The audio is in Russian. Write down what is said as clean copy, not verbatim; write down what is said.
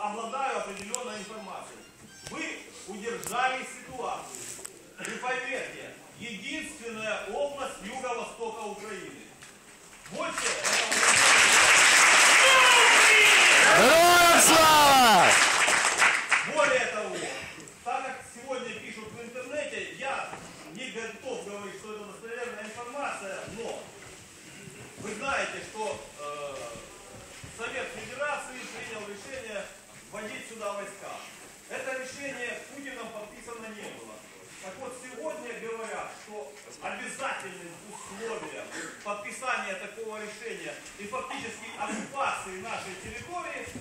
обладаю определенной информацией. Вы удержали ситуацию. И поверьте, единственная область юго-востока Украины. Больше этого Слава! Более того, так как сегодня пишут в интернете, я не готов говорить, что это достоверная информация, но вы знаете, что Совет Федерации принял решение вводить сюда войска. Это решение Путиным подписано не было. Так вот, сегодня говорят, что обязательным условием подписания такого решения и фактически оккупации нашей территории